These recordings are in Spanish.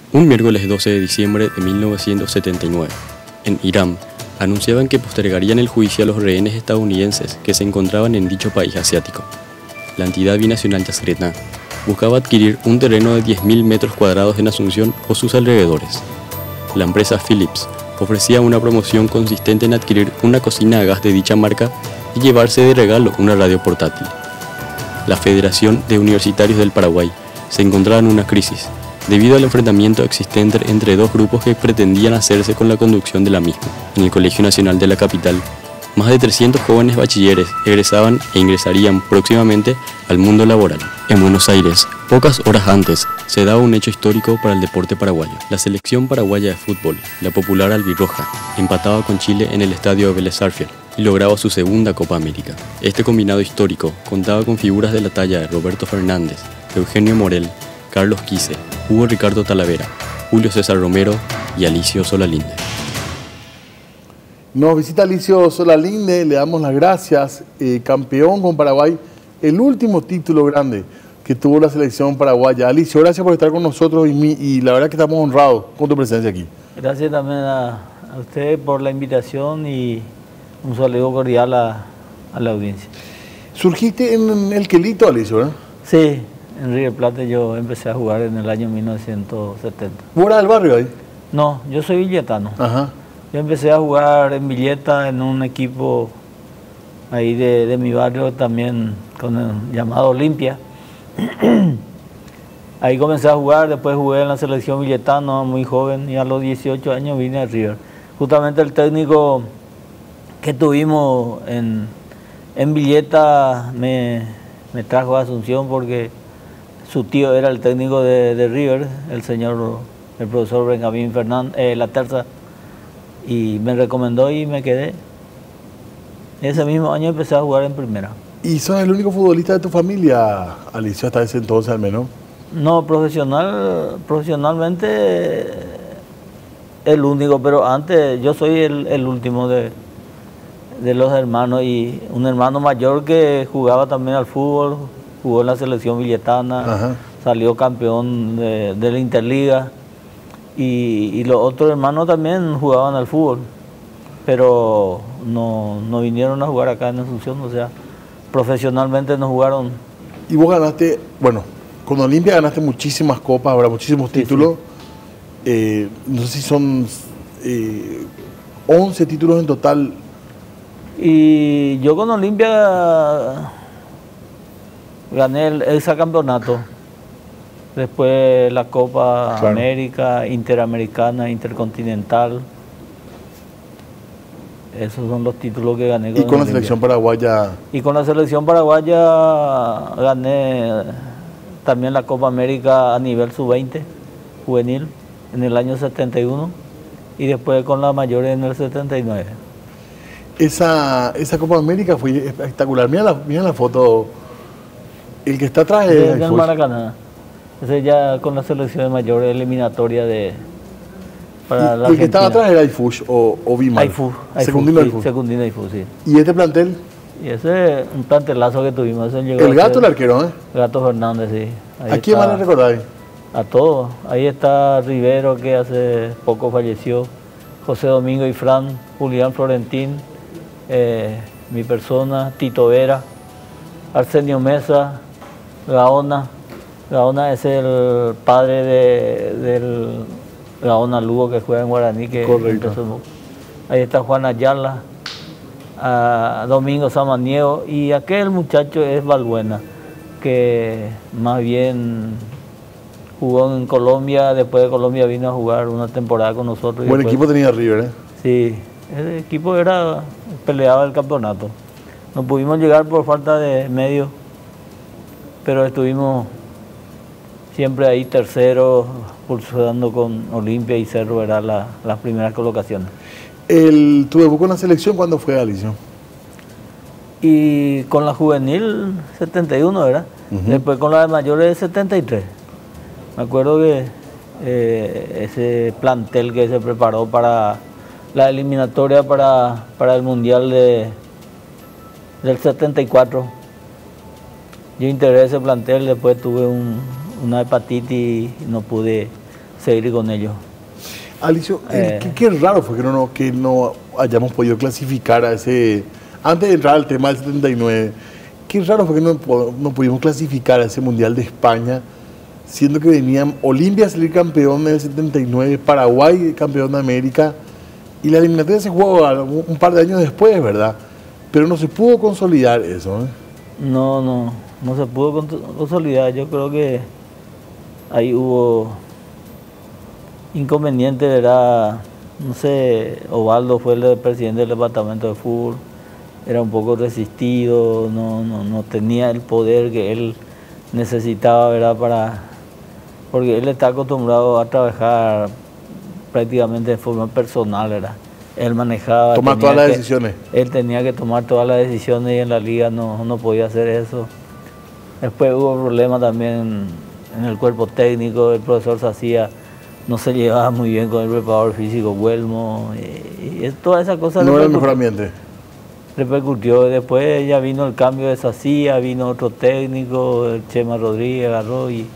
Un miércoles 12 de diciembre de 1979, en Irán, anunciaban que postergarían el juicio a los rehenes estadounidenses que se encontraban en dicho país asiático. La entidad binacional Yasretna buscaba adquirir un terreno de 10.000 metros cuadrados en Asunción o sus alrededores. La empresa Philips ofrecía una promoción consistente en adquirir una cocina a gas de dicha marca y llevarse de regalo una radio portátil. La Federación de Universitarios del Paraguay se encontraba en una crisis, debido al enfrentamiento existente entre dos grupos que pretendían hacerse con la conducción de la misma. En el Colegio Nacional de la capital, más de 300 jóvenes bachilleres egresaban e ingresarían próximamente al mundo laboral. En Buenos Aires, pocas horas antes, se daba un hecho histórico para el deporte paraguayo. La selección paraguaya de fútbol, la popular albirroja, empataba con Chile en el estadio de Vélez Sarsfield y lograba su segunda Copa América. Este combinado histórico contaba con figuras de la talla de Roberto Fernández, Eugenio Morel, Carlos Quise, Hugo Ricardo Talavera, Julio César Romero y Alicio Solalinde. Nos visita Alicio Solalinde, le damos las gracias, campeón con Paraguay, el último título grande que tuvo la selección paraguaya. Alicio, gracias por estar con nosotros y la verdad que estamos honrados con tu presencia aquí. Gracias también a usted por la invitación y un saludo cordial a la audiencia. Surgiste en el Quelito, Alicio, ¿verdad? Sí, en River Plate yo empecé a jugar en el año 1970. ¿Vos eras del barrio ahí? No, yo soy villetano. Ajá. Yo empecé a jugar en Villeta en un equipo ahí de mi barrio también con el llamado Olimpia. Ahí comencé a jugar, después jugué en la selección villetana muy joven y a los 18 años vine a River. Justamente el técnico que tuvimos en Villeta me trajo a Asunción porque su tío era el técnico de River, el profesor Benjamín Fernández, La Terza, y me recomendó y me quedé. Ese mismo año empecé a jugar en primera. ¿Y sos el único futbolista de tu familia, Alicio, hasta ese entonces al menos? No, profesionalmente el único, pero antes yo soy el último de los hermanos y un hermano mayor que jugaba también al fútbol, jugó en la selección villetana. Ajá. Salió campeón de la Interliga y los otros hermanos también jugaban al fútbol, pero no vinieron a jugar acá en Asunción, o sea, profesionalmente no jugaron. Y vos ganaste, bueno, con Olimpia ganaste muchísimas copas, habrá muchísimos títulos. Sí. No sé si son 11 títulos en total. Y yo con Olimpia gané ese campeonato. Después la Copa América, Interamericana, Intercontinental. Esos son los títulos que gané. ¿Y con la selección paraguaya? Y con la selección paraguaya gané también la Copa América a nivel sub-20, juvenil, en el año 71. Y después con la mayor en el 79. Esa Copa América fue espectacular. Mira la foto. El que está atrás es del Maracaná. Ese ya con la selección mayor eliminatoria para la ¿Y el que estaba atrás era Aifush o Bimar? Secundino Aifush, sí. ¿Y este plantel? Y ese un plantelazo que tuvimos. El Gato, el arquero, ¿eh? Gato Fernández, sí. Ahí ¿a quién más le recordáis? A todos. Ahí está Rivero, que hace poco falleció. José Domingo y Fran, Julián Florentín, mi persona, Tito Vera, Arsenio Mesa, Gaona. Gaona es el padre del Gaona Lugo que juega en Guaraní. Correcto. Ahí está Juan Ayala, Domingo Samaniego y aquel muchacho es Balbuena, que más bien jugó en Colombia, después de Colombia vino a jugar una temporada con nosotros. Buen equipo tenía River, ¿eh? Sí, ese equipo peleaba el campeonato. No pudimos llegar por falta de medios, pero estuvimos siempre ahí tercero, pulsando con Olimpia y Cerro, eran las primeras colocaciones. ¿Tu debut con la selección cuándo fue, Alicio? Y con la juvenil 71, ¿verdad? Después con la de mayores 73. Me acuerdo que ese plantel que se preparó para la eliminatoria para el Mundial del 74. Yo integré ese plantel, después tuve una hepatitis y no pude seguir con ellos. Alicio, qué raro fue que no hayamos podido clasificar a ese... Antes de entrar al tema del 79, qué raro fue que no pudimos clasificar a ese Mundial de España, siendo que venían Olimpia a salir campeón en el 79, Paraguay campeón de América, y la eliminatoria se jugó un par de años después, ¿verdad? Pero no se pudo consolidar eso, ¿eh? No se pudo consolidar. Yo creo que ahí hubo inconveniente, ¿verdad? No sé, Ovaldo fue el presidente del departamento de fútbol, era un poco resistido, no tenía el poder que él necesitaba, ¿verdad? Porque él está acostumbrado a trabajar prácticamente de forma personal, ¿verdad? Él manejaba... Tomar todas las decisiones. Él tenía que tomar todas las decisiones y en la liga no podía hacer eso. Después hubo problemas también en el cuerpo técnico, el profesor Sacía no se llevaba muy bien con el preparador físico Huelmo, y todas esas cosas... No era el mejor ambiente. Repercutió. Después ya vino el cambio de Sacía, vino otro técnico, el Chema Rodríguez agarró y...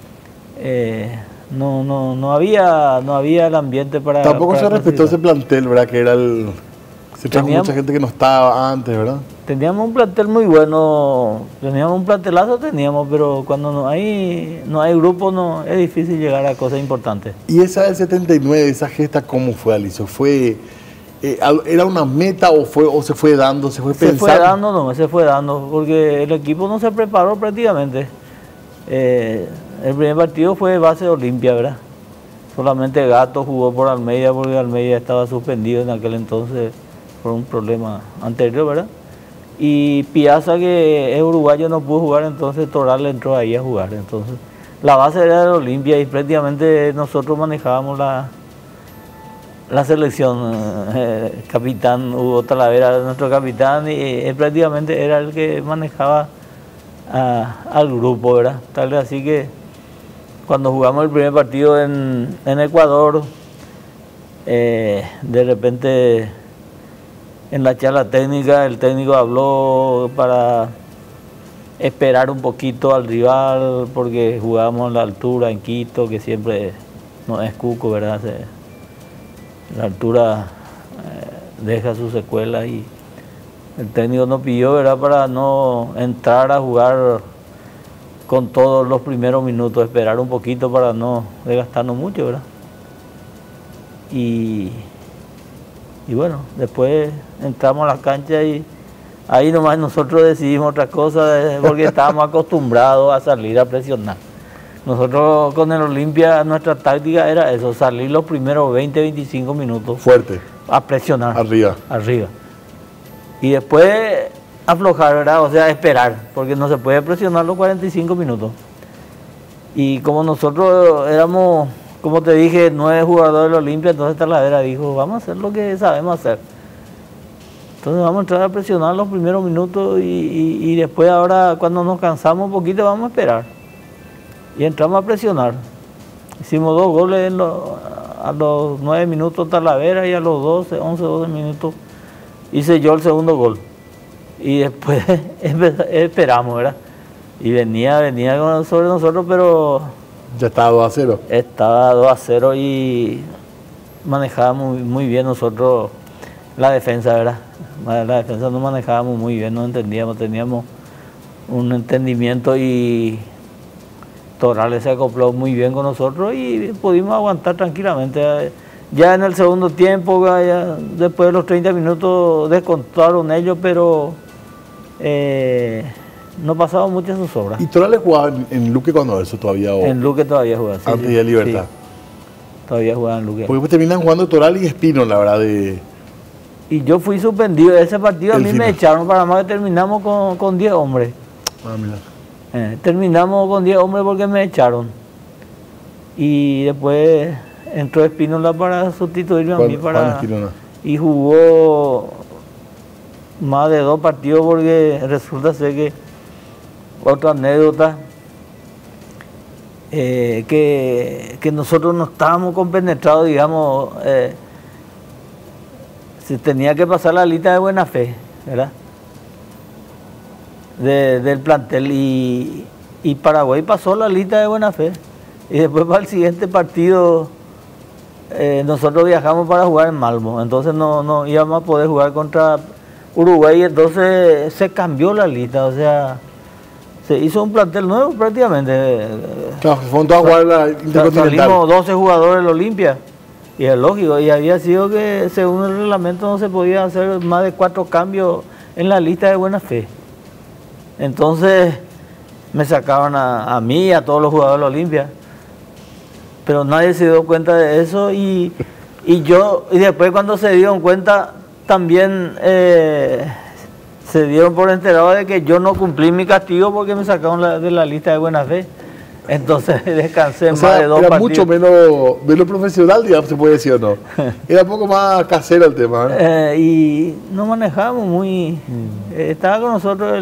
no había el ambiente para... Tampoco se respetó ese plantel, ¿verdad? Que era el... Se trajo mucha gente que no estaba antes, ¿verdad? Teníamos un plantel muy bueno, teníamos un plantelazo, pero cuando no hay grupo es difícil llegar a cosas importantes. ¿Y esa del 79, esa gesta, cómo fue, Alicio? ¿Era una meta o se fue dando, se fue pensando? Se fue dando, porque el equipo no se preparó prácticamente. El primer partido fue base de Olimpia, ¿verdad? Solamente Gato jugó por Almeida, porque Almeida estaba suspendido en aquel entonces por un problema anterior, ¿verdad? Y Piazza, que es uruguayo, no pudo jugar, entonces Toral entró ahí a jugar. Entonces, la base era de Olimpia y prácticamente nosotros manejábamos la selección. Capitán Hugo Talavera, nuestro capitán, y él prácticamente era el que manejaba al grupo, ¿verdad? Tal vez así que cuando jugamos el primer partido en Ecuador, de repente en la charla técnica el técnico habló para esperar un poquito al rival, porque jugábamos en la altura en Quito, que siempre no es cuco, ¿verdad? La altura deja sus secuelas, y el técnico nos pidió, ¿verdad?, para no entrar a jugar con todos los primeros minutos, esperar un poquito para no desgastarnos mucho, ¿verdad? Y bueno, después entramos a la cancha y ahí nomás nosotros decidimos otra cosa, porque estábamos acostumbrados a salir a presionar. Nosotros con el Olimpia, nuestra táctica era eso, salir los primeros 20, 25 minutos. Fuerte. A presionar. Arriba. Y después aflojar, ¿verdad? O sea, esperar, porque no se puede presionar los 45 minutos. Y como nosotros éramos, como te dije, 9 jugadores del Olimpia, entonces Talavera dijo, vamos a hacer lo que sabemos hacer. Entonces vamos a entrar a presionar los primeros minutos y después ahora cuando nos cansamos un poquito vamos a esperar. Y entramos a presionar. Hicimos 2 goles a los 9 minutos Talavera, y a los 12 minutos hice yo el segundo gol. Y después esperamos, ¿verdad? Y venía sobre nosotros, pero... Ya estaba 2-0. Estaba 2-0 y manejábamos muy bien nosotros la defensa, ¿verdad? La defensa no manejábamos muy bien, no entendíamos, teníamos un entendimiento, y Torales se acopló muy bien con nosotros y pudimos aguantar tranquilamente. Ya en el segundo tiempo, ya después de los 30 minutos descontaron ellos, pero no pasaban muchas sus obras. ¿Y Torales jugaba en Luque cuando eso todavía? En Luque todavía jugaba, sí. Antes de Libertad. Sí, todavía jugaba en Luque. Porque pues terminan jugando Toral y Espino, la verdad. Y yo fui suspendido de ese partido, a mí me echaron, para más que terminamos con 10 hombres. Ah, mira. Terminamos con 10 hombres porque me echaron. Y después entró Espínola para sustituirme a mí. Y jugó más de 2 partidos, porque resulta ser que, otra anécdota, que nosotros no estábamos compenetrados, digamos, se tenía que pasar la lista de buena fe, ¿verdad? Del plantel, y Paraguay pasó la lista de buena fe. Y después para el siguiente partido nosotros viajamos para jugar en Malmo, entonces no íbamos a poder jugar contra Uruguay, entonces se cambió la lista, o sea, se hizo un plantel nuevo prácticamente. Claro, fueron todos a jugar la Intercontinental. Salimos 12 jugadores del Olimpia, y es lógico, y había sido que según el reglamento no se podía hacer más de 4 cambios en la lista de buena fe. Entonces me sacaban a mí y a todos los jugadores del Olimpia, pero nadie se dio cuenta de eso, y después cuando se dieron cuenta también se dieron por enterados de que yo no cumplí mi castigo porque me sacaron de la lista de buena fe. Entonces descansé más de 2 era partidos. mucho menos profesional, digamos, se puede decir o no. Era un poco más casero el tema, ¿no? Y no manejamos muy... estaba con nosotros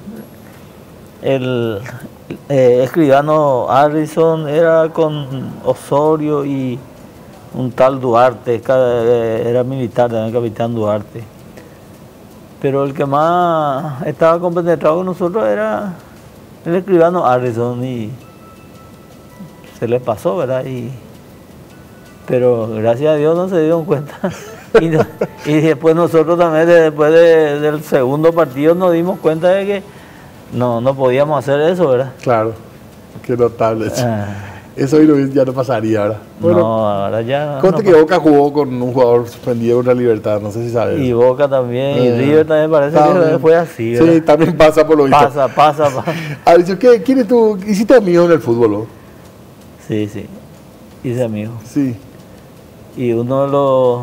el escribano Harrison, era con Osorio y un tal Duarte, era militar también, capitán Duarte. Pero el que más estaba compenetrado con nosotros era el escribano Harrison, y se les pasó, ¿verdad? Pero gracias a Dios no se dieron cuenta. Y después nosotros también, después del segundo partido, nos dimos cuenta de que no podíamos hacer eso, ¿verdad? Claro, qué notable. Eso ya no pasaría ahora. Bueno, no, ahora ya. Conste que Boca jugó con un jugador suspendido contra Libertad, no sé si sabes. Y Boca también, y River también parece que fue así, ¿verdad? Sí, también pasa por lo visto. Pasa. Alicio, ¿quién es tú? ¿Hiciste amigos en el fútbol, no? Sí, hice amigos. Sí. Y uno de los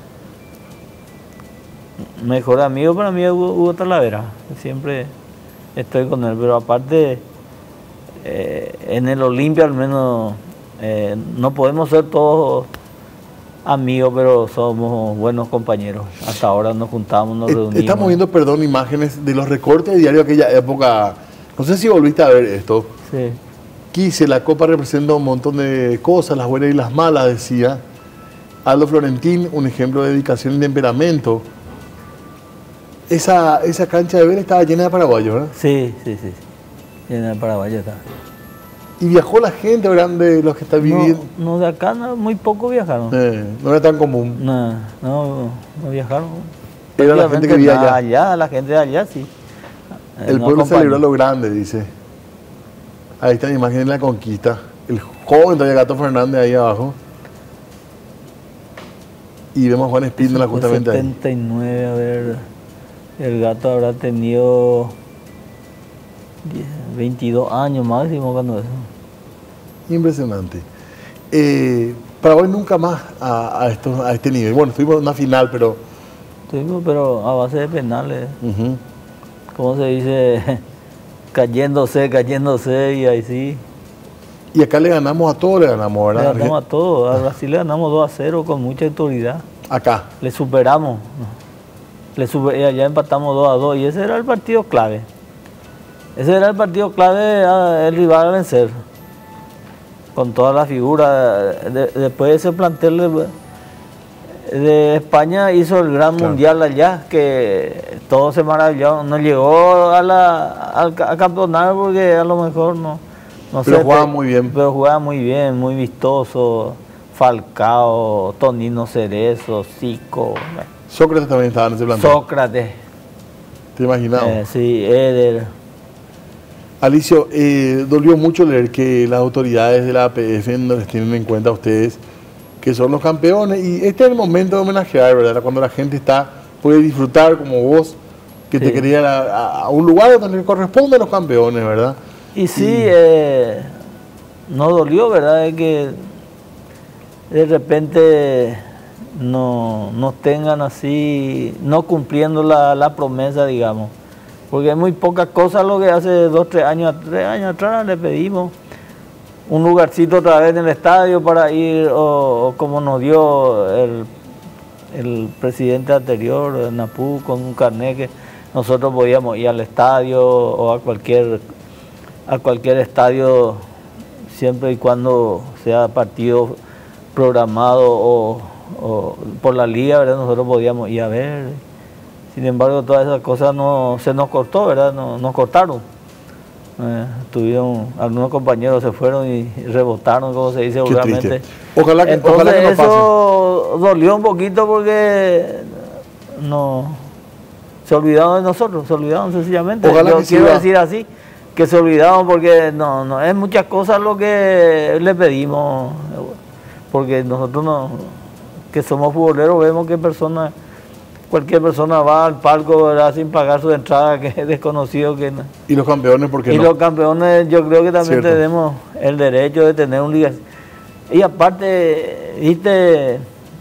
mejores amigos para mí es Hugo Talavera. Siempre estoy con él, pero aparte en el Olimpia al menos no podemos ser todos amigos, pero somos buenos compañeros. Hasta ahora nos juntamos, nos reunimos. Estamos viendo, perdón, imágenes de los recortes de diario de aquella época. No sé si volviste a ver esto. Sí. Quise, la Copa representa un montón de cosas, las buenas y las malas, decía. Aldo Florentín, un ejemplo de dedicación y temperamento. Esa cancha de Vélez estaba llena de paraguayos, ¿verdad? Sí. Llena de paraguayos está. Y viajó la gente, ¿verdad? De los que están viviendo. No, de acá muy poco viajaron. No era tan común. No viajaron. Era la gente que vivía allá. La gente de allá, sí. El pueblo celebró lo grande, dice. Ahí está la imagen de la conquista. El joven todavía Gato Fernández ahí abajo. Y vemos a Juan Espíndola justamente 79, ahí. A ver, el Gato habrá tenido 22 años máximo cuando eso. Impresionante. Paraguay nunca más a este nivel. Bueno, estuvimos en una final, pero... Estuvimos, pero a base de penales. ¿Cómo se dice? Cayéndose, y ahí sí. Y acá le ganamos a todos, ¿verdad? Le ganamos a todos. A Brasil le ganamos 2-0 con mucha autoridad. Acá. Le superamos. Y allá empatamos 2-2. Y ese era el partido clave. El rival a vencer. Con todas las figuras. Después de ese plantel de España hizo el gran mundial allá, que todos se maravillaron. No llegó a campeonar porque a lo mejor no pero sé. Jugaba muy bien. Pero jugaba muy bien, muy vistoso. Falcao, Tonino Cerezo, Zico. Sócrates también estaba en ese plantel. Sócrates. ¿Te imaginabas? Sí, Eder. Alicio, dolió mucho leer que las autoridades de la APF no les tienen en cuenta a ustedes, que son los campeones, y este es el momento de homenajear, ¿verdad? Cuando la gente puede disfrutar como vos, que te quería a un lugar donde le corresponde a los campeones, ¿verdad? Y sí, nos dolió, ¿verdad? De que de repente nos tengan así, no cumpliendo la promesa, digamos. Porque hay muy pocas cosas lo que hace 2, 3 años atrás le pedimos un lugarcito otra vez en el estadio para ir, o como nos dio el presidente anterior, Napú, con un carnet que nosotros podíamos ir al estadio o a cualquier estadio, siempre y cuando sea partido programado o por la liga, ¿verdad? Nosotros podíamos ir a ver. Sin embargo, todas esas cosas se nos cortó, ¿verdad? Nos cortaron Tuvieron, algunos compañeros se fueron y rebotaron, como se dice Qué vulgarmente. triste. Ojalá que Entonces no pase. eso dolió un poquito porque no se olvidaron de nosotros, se olvidaron sencillamente. Ojalá Yo que quiero siga. decir así, que se olvidaron porque no es muchas cosas lo que le pedimos, porque nosotros que somos futboleros vemos que cualquier persona va al palco, ¿verdad?, sin pagar su entrada, que es desconocido. Y los campeones, ¿por qué y no? los campeones, yo creo que también Cierto. tenemos el derecho de tener un liga. Y aparte, viste,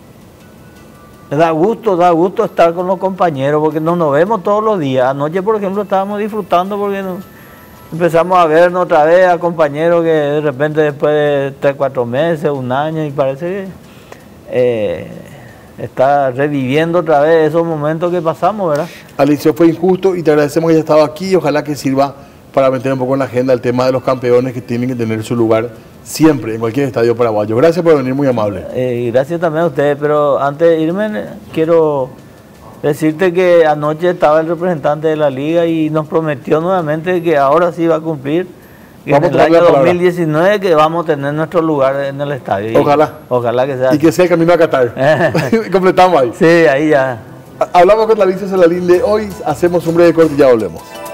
da gusto estar con los compañeros, porque no nos vemos todos los días. Anoche, por ejemplo, estábamos disfrutando porque empezamos a vernos otra vez a compañeros que de repente después de 3, 4 meses, un año, y parece que está reviviendo otra vez esos momentos que pasamos, ¿verdad? Alicia, fue injusto y te agradecemos que hayas estado aquí y ojalá que sirva para meter un poco en la agenda el tema de los campeones que tienen que tener su lugar siempre en cualquier estadio paraguayo. Gracias por venir, muy amable. Y gracias también a ustedes, pero antes de irme quiero decirte que anoche estaba el representante de la liga y nos prometió nuevamente que ahora sí va a cumplir, que Vamos en el a tomar año la palabra. 2019 que vamos a tener nuestro lugar en el estadio. Ojalá. Ojalá que sea. Y que sea el camino a Qatar. Completamos ahí. Sí, ahí ya. Hablamos con Alicia Salalín de hoy, hacemos un breve corte y ya volvemos.